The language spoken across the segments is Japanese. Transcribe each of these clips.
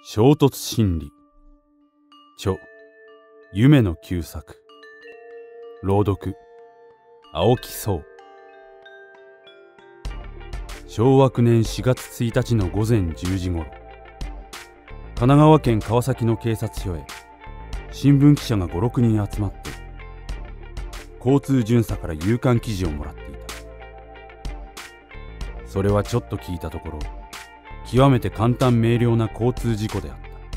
衝突心理。著、夢の旧作。朗読、青木荘。昭和9年4月1日の午前10時ごろ、神奈川県川崎の警察署へ新聞記者が5、6人集まって交通巡査から夕刊記事をもらっていた。それはちょっと聞いたところ、極めて簡単明瞭な交通事故であった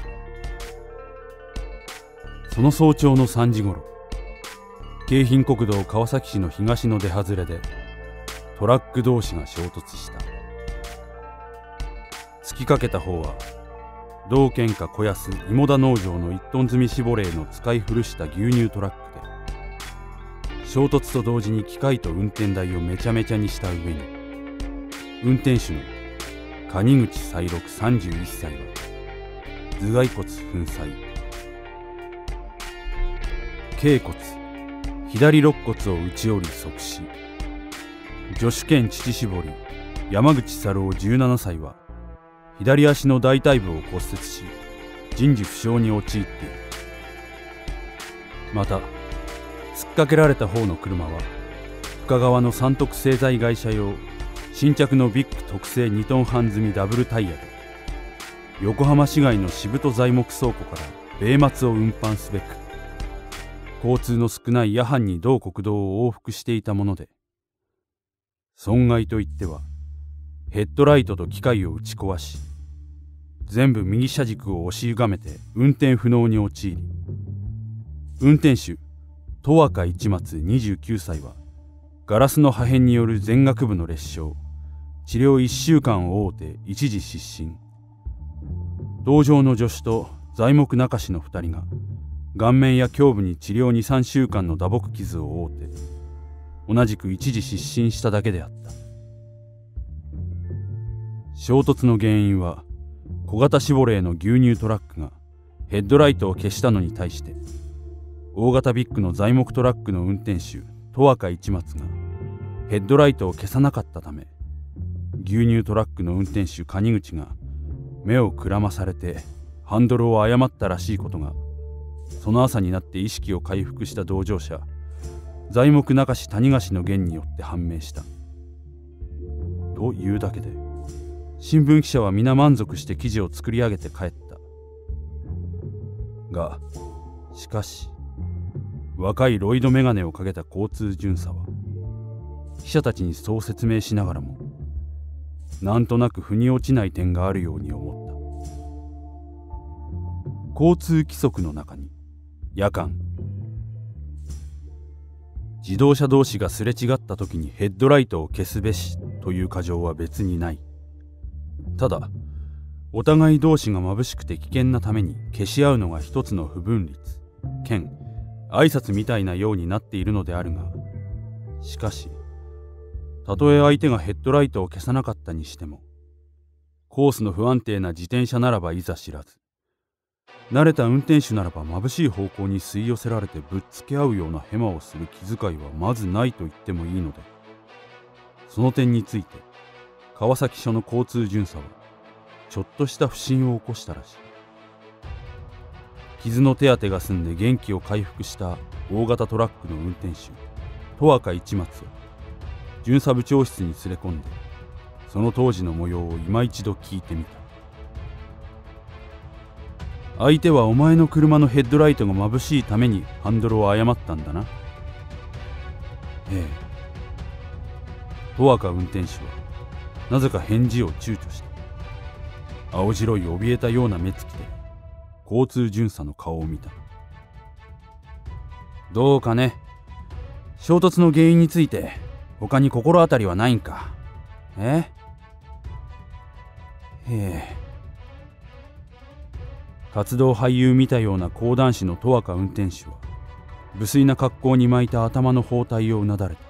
。その早朝の3時ごろ、京浜国道川崎市の東の出外れでトラック同士が衝突した。突きかけた方は道県下小安芋田農場の1トン積み絞れの使い古した牛乳トラックで、衝突と同時に機械と運転台をめちゃめちゃにした上に、運転手の谷口才六31歳は頭蓋骨粉砕、脛骨左肋骨を打ち折り即死。助手兼乳搾り山口佐郎17歳は左足の大腿部を骨折し人事不詳に陥っている。また突っかけられた方の車は深川の三徳製材会社用新着のビッグ特製2トン半積みダブルタイヤで、横浜市街の渋戸材木倉庫から米松を運搬すべく交通の少ない夜半に同国道を往復していたもので、損害といってはヘッドライトと機械を打ち壊し、全部右車軸を押し歪めて運転不能に陥り、運転手十若一松29歳はガラスの破片による前額部の裂傷、治療1週間を負うて一時失神。同乗の助手と材木中士の2人が顔面や胸部に治療2、3週間の打撲傷を負うて同じく一時失神しただけであった。衝突の原因は小型シボレーの牛乳トラックがヘッドライトを消したのに対して、大型ビッグの材木トラックの運転手十若一松がヘッドライトを消さなかったため、牛乳トラックの運転手谷口が目をくらまされてハンドルを誤ったらしいことが、その朝になって意識を回復した同乗者材木中士谷樫の言によって判明した。というだけで新聞記者は皆満足して記事を作り上げて帰った。がしかし若いロイドメガネをかけた交通巡査は記者たちにそう説明しながらも、なんとなく腑に落ちない点があるように思った。交通規則の中に夜間自動車同士がすれ違った時にヘッドライトを消すべしという箇条は別にない。ただお互い同士が眩しくて危険なために消し合うのが一つの不分律兼挨拶みたいなようになっているのであるが、しかしたとえ相手がヘッドライトを消さなかったにしても、コースの不安定な自転車ならばいざ知らず、慣れた運転手ならば眩しい方向に吸い寄せられてぶっつけ合うようなヘマをする気遣いはまずないと言ってもいいので、その点について川崎署の交通巡査はちょっとした不審を起こしたらしい。傷の手当てが済んで元気を回復した大型トラックの運転手十若一松を巡査部長室に連れ込んで、その当時の模様を今一度聞いてみた。相手はお前の車のヘッドライトが眩しいためにハンドルを誤ったんだな。ええ。十若運転手はなぜか返事を躊躇した。青白い怯えたような目つきで交通巡査の顔を見た。どうかね、衝突の原因について他に心当たりはないんか。ええ。活動俳優見たような講談師の十若運転手は無粋な格好に巻いた頭の包帯をうなだれた。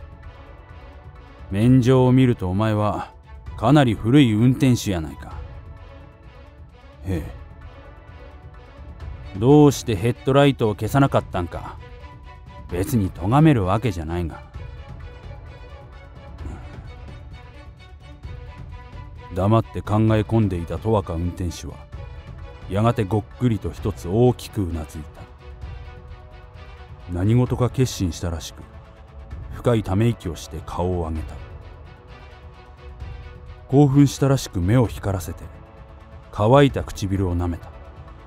免状を見るとお前はかなり古い運転手やないか。ええ。どうしてヘッドライトを消さなかったんか。別に咎めるわけじゃないが。黙って考え込んでいた十若運転手はやがてごっくりと一つ大きくうなずいた。何事か決心したらしく、深いため息をして顔を上げた。興奮したらしく目を光らせて乾いた唇をなめた。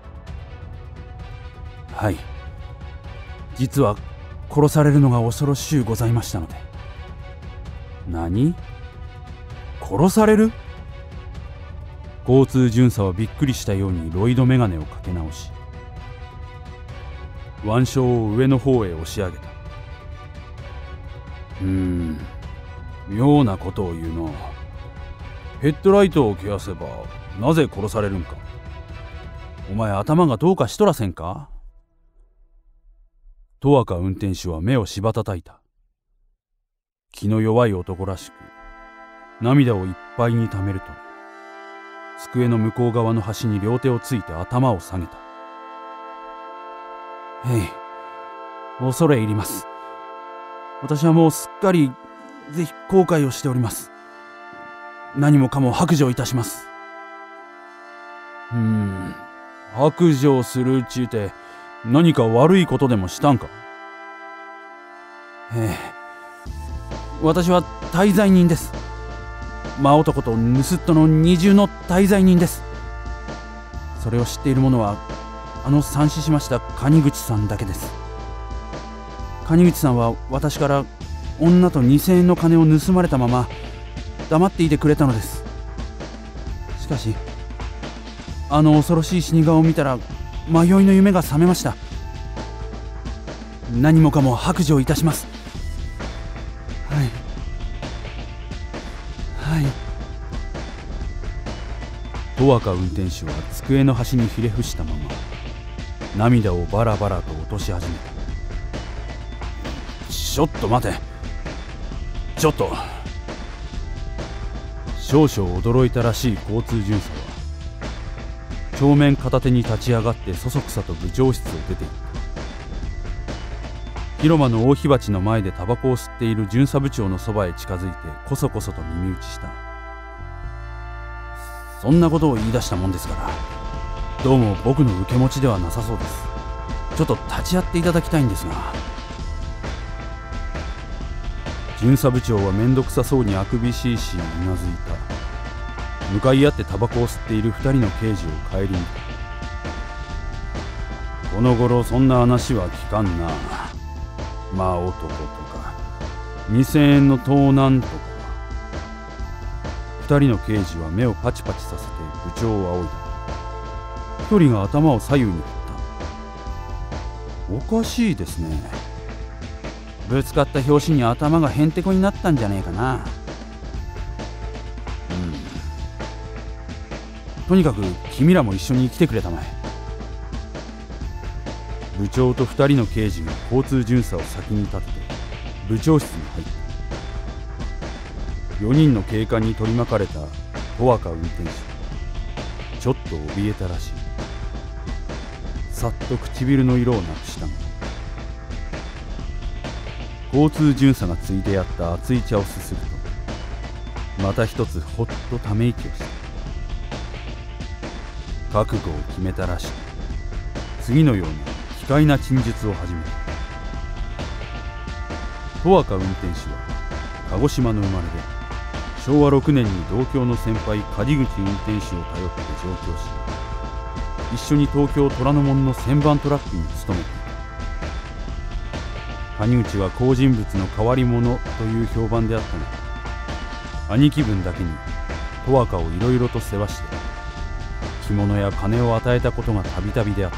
はい、実は殺されるのが恐ろしゅうございましたので。何？殺される？交通巡査はびっくりしたようにロイドメガネをかけ直し、腕章を上の方へ押し上げた。妙なことを言うの。ヘッドライトを消せばなぜ殺されるんか。お前頭がどうかしとらせんか。十若運転手は目をしばたたいた。気の弱い男らしく、涙をいっぱいにためると、机の向こう側の端に両手をついて頭を下げた。へい、恐れ入ります。私はもうすっかりぜひ後悔をしております。何もかも白状いたします。白状するうちて何か悪いことでもしたんか。私は大罪人です。真男と盗人の二重の大罪人です。それを知っている者は惨死しました蟹口さんだけです。蟹口さんは私から女と2000円の金を盗まれたまま黙っていてくれたのです。しかし恐ろしい死に顔を見たら迷いの夢が覚めました。何もかも白状いたします。はい。十若運転手は机の端にひれ伏したまま涙をバラバラと落とし始めた。ちょっと待て。ちょっと。少々驚いたらしい交通巡査は帳面片手に立ち上がってそそくさと部長室を出ていった。広間の大火鉢の前でタバコを吸っている巡査部長のそばへ近づいてこそこそと耳打ちした。そんなことを言い出したもんですから、どうも僕の受け持ちではなさそうです。ちょっと立ち会っていただきたいんですが。巡査部長は面倒くさそうにあくびしいしうなずいた。向かい合ってタバコを吸っている2人の刑事を顧みた。この頃そんな話は聞かんな。真男とか2000円の盗難とか。2人の刑事は目をパチパチさせて部長を仰いだ。1人が頭を左右に振った。おかしいですね。ぶつかった拍子に頭がへんてこになったんじゃねえかな。とにかく君らも一緒に来てくれたまえ。部長と2人の刑事が交通巡査を先に立てて部長室に入った。4人の警官に取り巻かれた十若運転手、ちょっと怯えたらしい。さっと唇の色をなくしたが、交通巡査がついでやった熱い茶をすするとまた一つほっとため息をした。覚悟を決めたらしく、次のような奇怪な陳述を始めた。十若運転手は鹿児島の生まれで、昭和6年に同郷の先輩梶口運転手を頼って上京し、一緒に東京虎ノ門の旋盤トラックに勤めていた。梶口は好人物の変わり者という評判であったが、兄貴分だけに十若をいろいろと世話して着物や金を与えたことがたびたびであった。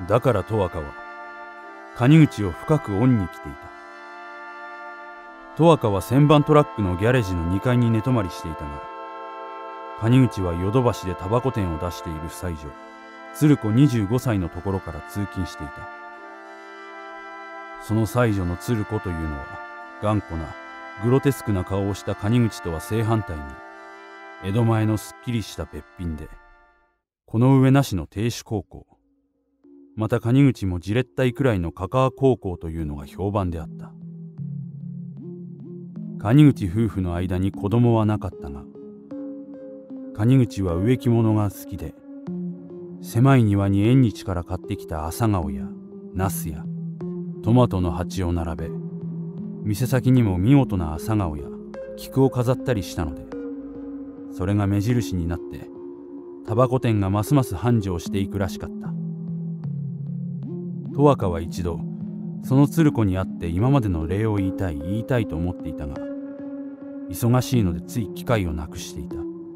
だから十若は梶口を深く恩に来ていた。十若は旋盤トラックのギャレージの2階に寝泊まりしていたが、梶口はヨドバシでタバコ店を出している妻女鶴子25歳のところから通勤していた。その妻女の鶴子というのは頑固なグロテスクな顔をした梶口とは正反対に江戸前のすっきりしたべっぴんで、この上なしの亭主高校、また梶口もじれったいくらいのかかわ高校というのが評判であった。梶口夫婦の間に子供はなかったが、 谷口は植木物が好きで、狭い庭に縁日から買ってきた朝顔やナスやトマトの鉢を並べ、店先にも見事な朝顔や菊を飾ったりしたので、それが目印になってタバコ店がますます繁盛していくらしかった。十若は一度その鶴子に会って今までの礼を言いたいと思っていたが、忙しいのでつい機会をなくしていた。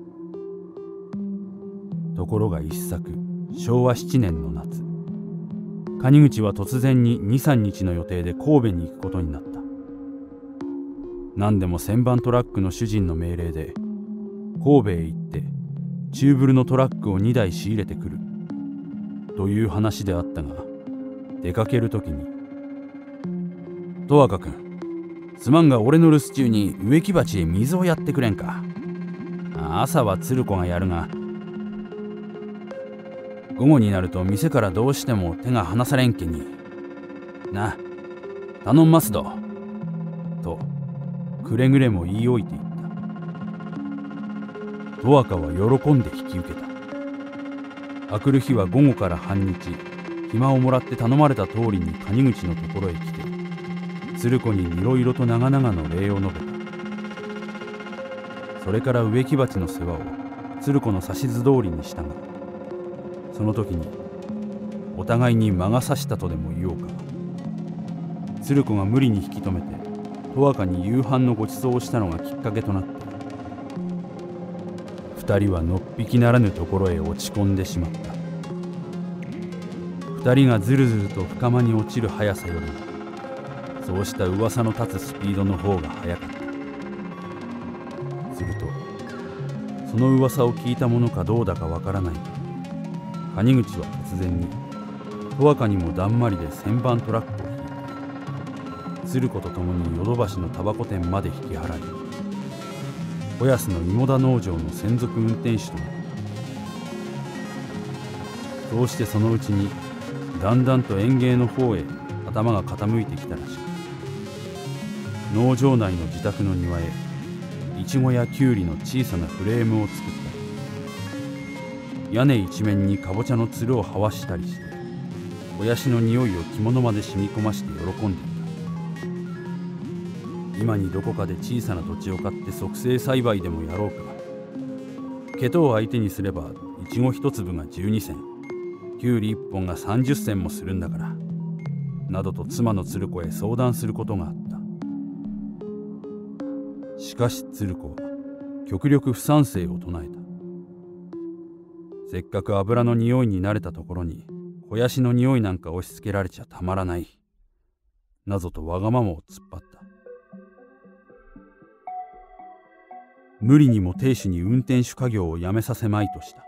ところが一昨、昭和7年の夏、谷口は突然に 2,3 日の予定で神戸に行くことになった。何でも1000番トラックの主人の命令で神戸へ行ってチューブルのトラックを2台仕入れてくるという話であったが、出かけるときに「十若君、すまんが俺の留守中に植木鉢へ水をやってくれんか。朝は鶴子がやるが、午後になると店からどうしても手が離されんけにな、頼んますど」とくれぐれも言い置いていった。十若は喜んで引き受けた。あくる日は午後から半日暇をもらって頼まれた通りに谷口のところへ来て、鶴子にいろいろと長々の礼を述べた。それから植木鉢の世話を鶴子の指図通りにしたが、その時にお互いに魔が差したとでも言おうか、鶴子が無理に引き止めて十若に夕飯のごちそうをしたのがきっかけとなって、二人はのっぴきならぬところへ落ち込んでしまった。二人がずるずると深間に落ちる速さよりも、そうした噂の立つスピードの方が速かった。するとその噂を聞いたものかどうだかわからないが、谷口は突然に十若にもだんまりで1000番トラックを引いて、鶴子と共にヨドバシのタバコ店まで引き払い、小安の芋田農場の専属運転手となった。そうしてそのうちにだんだんと園芸の方へ頭が傾いてきたらしく、農場内の自宅の庭へイチゴやキュウリの小さなフレームを作ったり、屋根一面にかぼちゃのつるをはわしたりして、肥やしの匂いを着物まで染み込まして喜んでいた。今にどこかで小さな土地を買って促成栽培でもやろうか。毛とを相手にすればイチゴ一粒が12銭、キュウリ1本が30銭もするんだから、などと妻の鶴子へ相談することがあった。しかし鶴子は極力不賛成を唱えた。せっかく油の匂いに慣れたところに肥やしの匂いなんか押し付けられちゃたまらない、などとわがままを突っ張った。無理にも亭主に運転手家業をやめさせまいとした。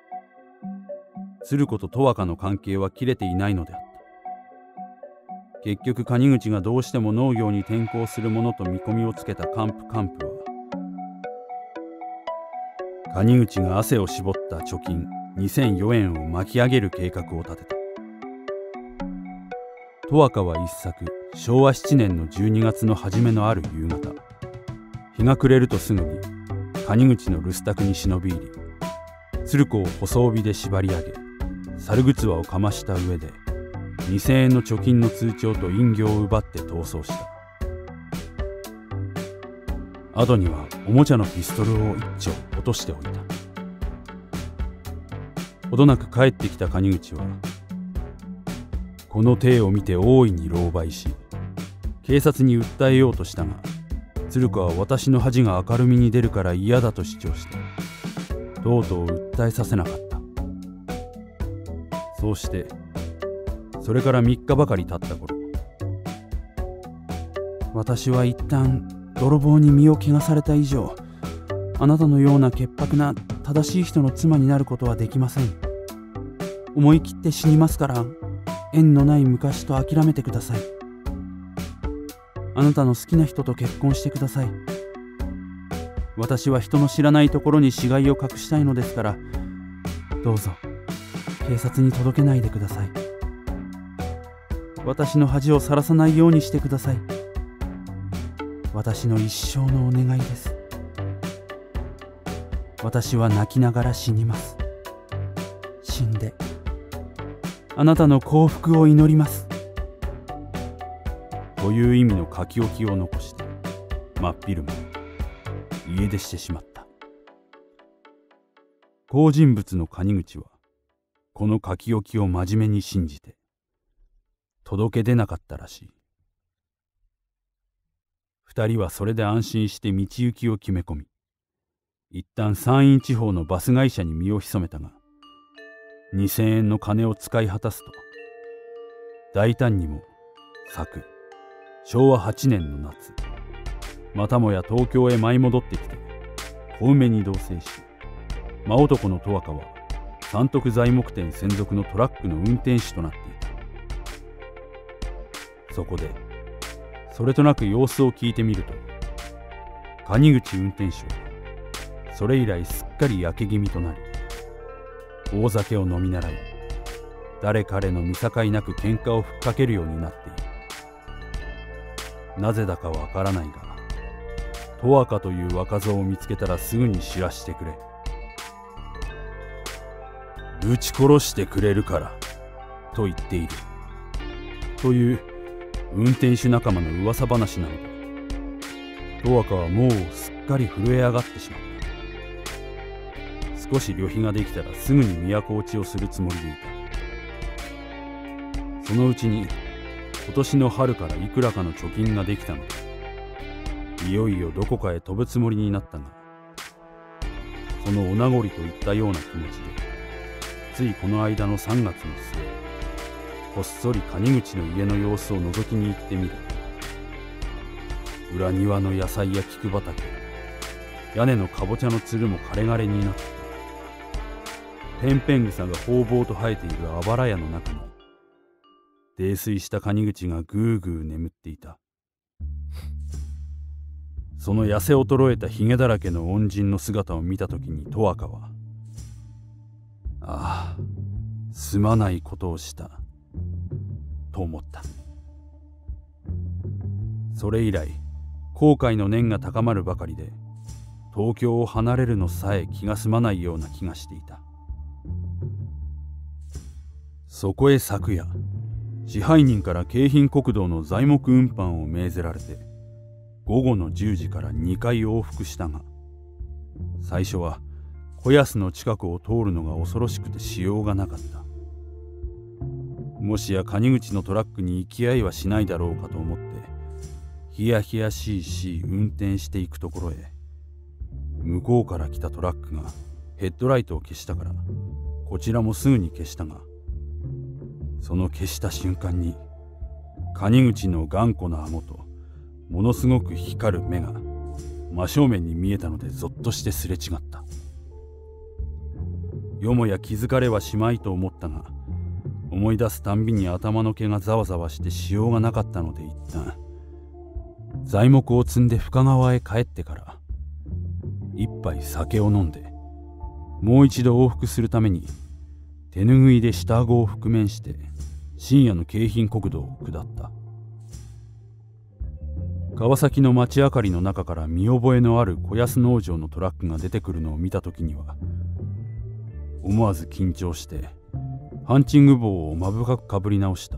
鶴子と十若の関係は切れていないのであった。結局谷口がどうしても農業に転向するものと見込みをつけた幹部は、谷口が汗を絞った貯金2004円を巻き上げる計画を立てた。十若は一昨、昭和7年の12月の初めのある夕方、日が暮れるとすぐに谷口の留守宅に忍び入り、鶴子を細帯で縛り上げ、猿ぐつわをかました上で2000円の貯金の通帳と印形を奪って逃走した。後にはおもちゃのピストルを一丁落としておいた。ほどなく帰ってきた谷口はこの体を見て大いに狼狽し、警察に訴えようとしたが、鶴子は私の恥が明るみに出るから嫌だと主張して、とうとう訴えさせなかった。そうしてそれから3日ばかり経った頃、私は一旦泥棒に身を汚された以上、あなたのような潔白な正しい人の妻になることはできません。思い切って死にますから、縁のない昔と諦めてください。あなたの好きな人と結婚してください。私は人の知らないところに死骸を隠したいのですから、どうぞ警察に届けないでください。私の恥をさらさないようにしてください。私の一生のお願いです。 私は泣きながら死にます。死んであなたの幸福を祈ります。という意味の書き置きを残して真っ昼間家出してしまった。好人物の蟹口はこの書き置きを真面目に信じて届け出なかったらしい。二人はそれで安心して道行きを決め込み、一旦山陰地方のバス会社に身を潜めたが、2000円の金を使い果たすと、大胆にも昨昭和8年の夏、またもや東京へ舞い戻ってきて小梅に同棲し、真男の十若は三徳材木店専属のトラックの運転手となっていた。そこでそれとなく様子を聞いてみると、蟹口運転手はそれ以来すっかり焼け気味となり、大酒を飲み習い、誰彼の見境なく喧嘩をふっかけるようになっている。なぜだかわからないが、十若という若造を見つけたらすぐに知らしてくれ。ぶち殺してくれるからと言っているという運転手仲間の噂話なので、十若はもうすっかり震え上がってしまった。少し旅費ができたらすぐに都落ちをするつもりでいた。そのうちに今年の春からいくらかの貯金ができたので、いよいよどこかへ飛ぶつもりになったが、そのお名残といったような気持ちで、ついこの間の3月の末、こっそり蟹口の家の様子を覗きに行ってみる。裏庭の野菜や菊畑、屋根のかぼちゃのつるも枯れ枯れになって、ペンペン草がほうぼうと生えているあばら屋の中に、泥酔した蟹口がぐーぐー眠っていた。その痩せ衰えたひげだらけの恩人の姿を見たときに十若は、ああ、すまないことをしたと思った。それ以来後悔の念が高まるばかりで、東京を離れるのさえ気が済まないような気がしていた。そこへ昨夜、支配人から京浜国道の材木運搬を命ぜられて、午後の10時から2回往復したが、最初は小安の近くを通るのが恐ろしくてしようがなかった。もしや蟹口のトラックに行き合いはしないだろうかと思って、ひやひやしいし運転していくところへ、向こうから来たトラックがヘッドライトを消したから、こちらもすぐに消したが、その消した瞬間に蟹口の頑固な顎とものすごく光る目が真正面に見えたので、ぞっとしてすれ違った。よもや気づかれはしまいと思ったが、思い出すたんびに頭の毛がざわざわしてしようがなかったので、一旦材木を積んで深川へ帰ってから一杯酒を飲んで、もう一度往復するために手ぬぐいで下顎を覆面して深夜の京浜国道を下った。川崎の街明かりの中から見覚えのある小安農場のトラックが出てくるのを見たときには、思わず緊張してハンチング帽を目深くかぶり直した。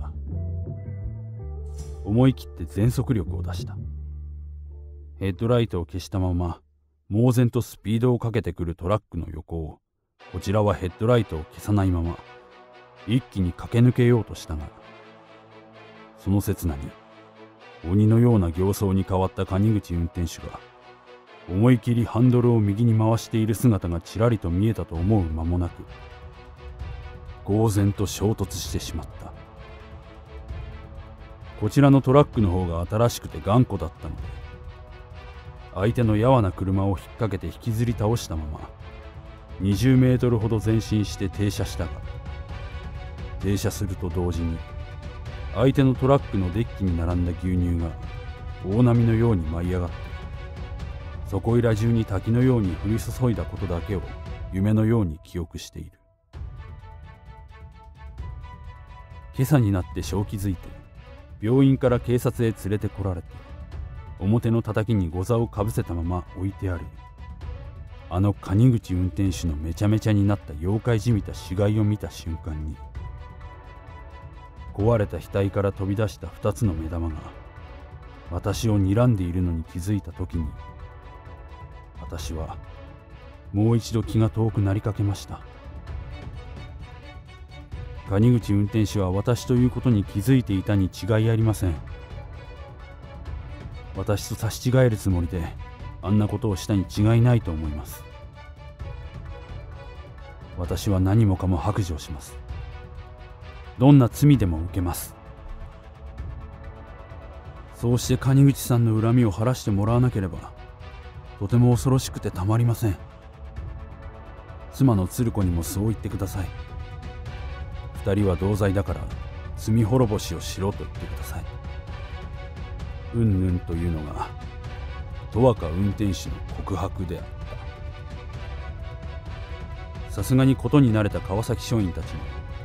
思い切って全速力を出した。ヘッドライトを消したまま猛然とスピードをかけてくるトラックの横を、こちらはヘッドライトを消さないまま一気に駆け抜けようとしたが、その刹那に鬼のような形相に変わった蟹口運転手が思い切りハンドルを右に回している姿がちらりと見えたと思う間もなく、呆然と衝突してしまった。こちらのトラックの方が新しくて頑固だったので、相手のやわな車を引っ掛けて引きずり倒したまま20メートルほど前進して停車したが、停車すると同時に相手のトラックのデッキに並んだ牛乳が大波のように舞い上がって、そこいら中に滝のように降り注いだことだけを夢のように記憶している。今朝になって正気づいて病院から警察へ連れてこられて、表の叩きにござをかぶせたまま置いてある。 あの谷口運転手のめちゃめちゃになった妖怪じみた死骸を見た瞬間に、壊れた額から飛び出した2つの目玉が私を睨んでいるのに気づいた時に、私はもう一度気が遠くなりかけました。谷口運転手は私ということに気づいていたに違いありません。私と差し違えるつもりであんなことをしたに違いないと思います。私は何もかも白状します。どんな罪でも受けます。そうして谷口さんの恨みを晴らしてもらわなければ、とても恐ろしくてたまりません。妻の鶴子にもそう言ってください。二人は同罪だから罪滅ぼしをしろと言ってください。うんぬんというのが十若運転手の告白であった。さすがにことに慣れた川崎署員たちも、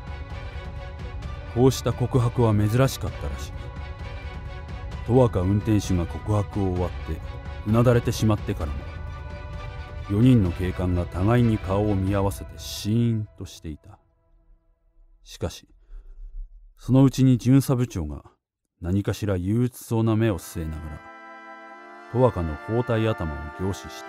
こうした告白は珍しかったらしい。十若運転手が告白を終わってうなだれてしまってからも、4人の警官が互いに顔を見合わせてシーンとしていた。しかしそのうちに巡査部長が何かしら憂鬱そうな目を据えながら十若の包帯頭を凝視した。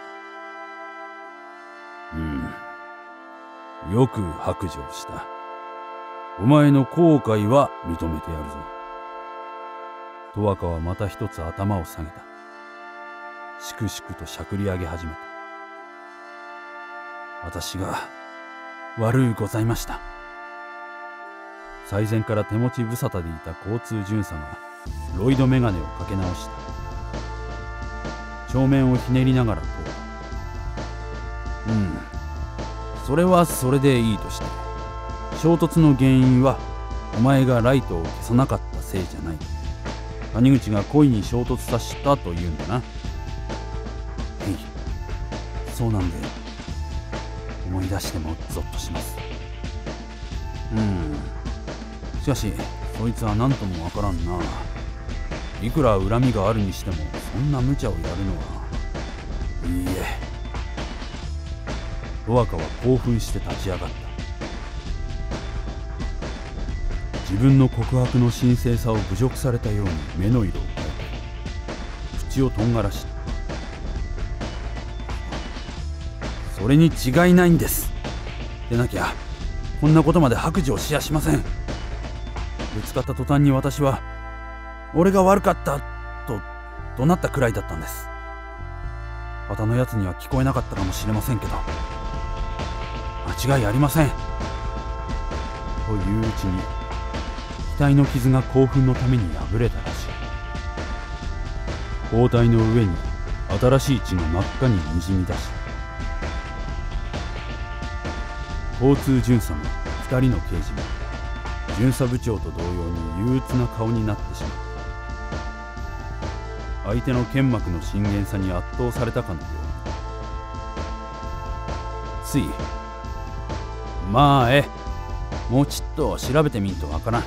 よく白状した。お前の後悔は認めてやるぞ。十若はまた一つ頭を下げた。しくしくとしゃくり上げ始めた。私が悪うございました。最前から手持ち無沙汰でいた交通巡査がロイドメガネをかけ直した。正面をひねりながらと、それはそれでいいとして、衝突の原因はお前がライトを消さなかったせいじゃない。谷口が故意に衝突させたというんだな。そうなんで、思い出してもゾッとします。しかしそいつは何ともわからんな。いくら恨みがあるにしてもそんな無茶をやるのは。いいえ。十若は興奮して立ち上がった。自分の告白の神聖さを侮辱されたように目の色を変えて口をとんがらした。それに違いないんです。でなきゃこんなことまで白状しやしません。ぶつかった途端に私は俺が悪かったと怒鳴ったくらいだったんです。他のやつには聞こえなかったかもしれませんけど、間違いありません。といううちに額の傷が興奮のために破れたらしい。包帯の上に新しい血が真っ赤ににじみ出し、交通巡査も2人の刑事も巡査部長と同様に憂鬱な顔になってしまった。相手の剣幕の深淵さに圧倒されたかのように、ついもうちっと調べてみんとわからん。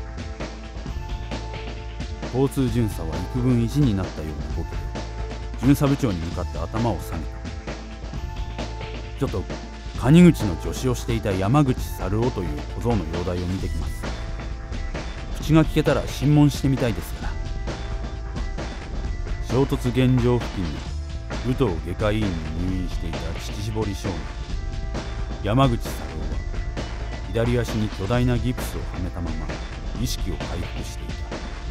交通巡査は幾分意地になったような動きで巡査部長に向かって頭を下げた。ちょっと谷口の助手をしていた山口猿夫という小僧の容体を見てきます。口が聞けたら審問してみたいですから。衝突現場付近の武藤外科医院に入院していた乳搾り少年山口猿夫は左足に巨大なギプスをはめたまま意識を回復していた。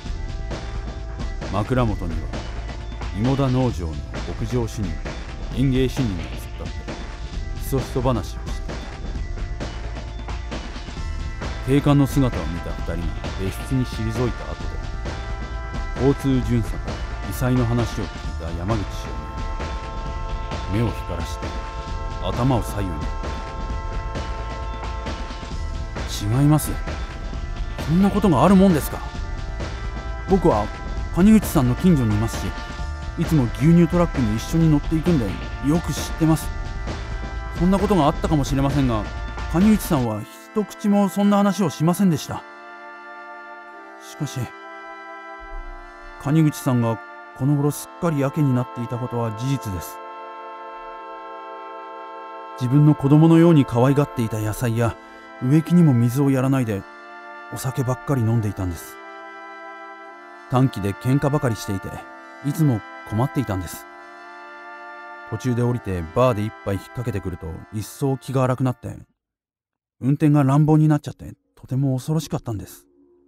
枕元には芋田農場の牧場主任園芸主任が突っ立ってひそひそ話をしていた。警官の姿を見た2人が別室に退いた後で、交通巡査から異彩の話を聞いた山口少年目を光らして頭を左右に。違います。そんなことがあるもんですか。僕は谷口さんの近所にいますし、いつも牛乳トラックに一緒に乗っていくんでよく知ってます。そんなことがあったかもしれませんが、谷口さんは一口もそんな話をしませんでした。しかし谷口さんがこの頃すっかりやけになっていたことは事実です。 自分の子供のように可愛がっていた野菜や植木にも水をやらないでお酒ばっかり飲んでいたんです。短気で喧嘩ばかりしていて、いつも困っていたんです。途中で降りてバーで一杯引っ掛けてくると一層気が荒くなって、運転が乱暴になっちゃってとても恐ろしかったんです。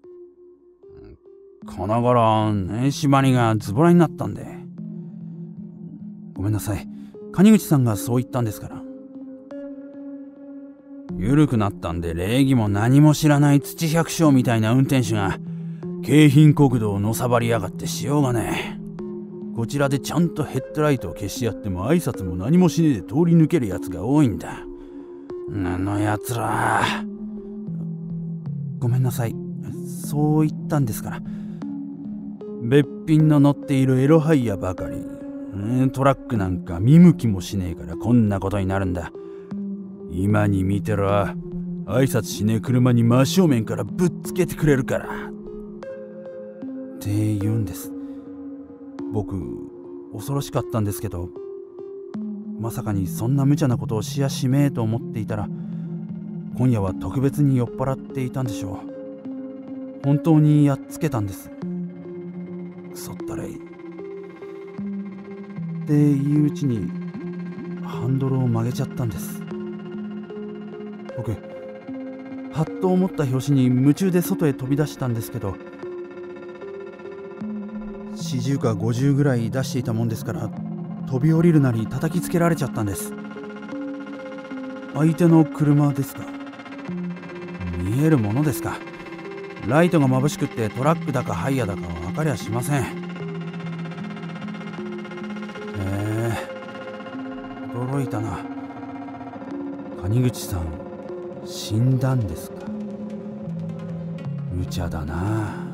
この頃縛りがズボラになったんで。ごめんなさい。蟹口さんがそう言ったんですから。緩くなったんで礼儀も何も知らない土百姓みたいな運転手が京浜国道をのさばりやがってしようがねえ。こちらでちゃんとヘッドライトを消してやっても挨拶も何もしねえで通り抜けるやつが多いんだ。やつら。ごめんなさい。そう言ったんですから。べっぴんの乗っているエロハイヤばかり。トラックなんか見向きもしねえからこんなことになるんだ。今に見てろ。挨拶しねえ車に真正面からぶっつけてくれるから。って言うんです。僕、恐ろしかったんですけど、まさかにそんな無茶なことをしやしめえと思っていたら、今夜は特別に酔っ払っていたんでしょう。本当にやっつけたんです。くそったれい。っていううちにハンドルを曲げちゃったんです。僕、はっと思った拍子に夢中で外へ飛び出したんですけど、40か50ぐらい出していたもんですから、飛び降りるなり叩きつけられちゃったんです。相手の車ですか。見えるものですか。ライトが眩しくってトラックだかハイヤーだかは分かりゃしません。驚いたな。蟹口さん死んだんですか。無茶だな。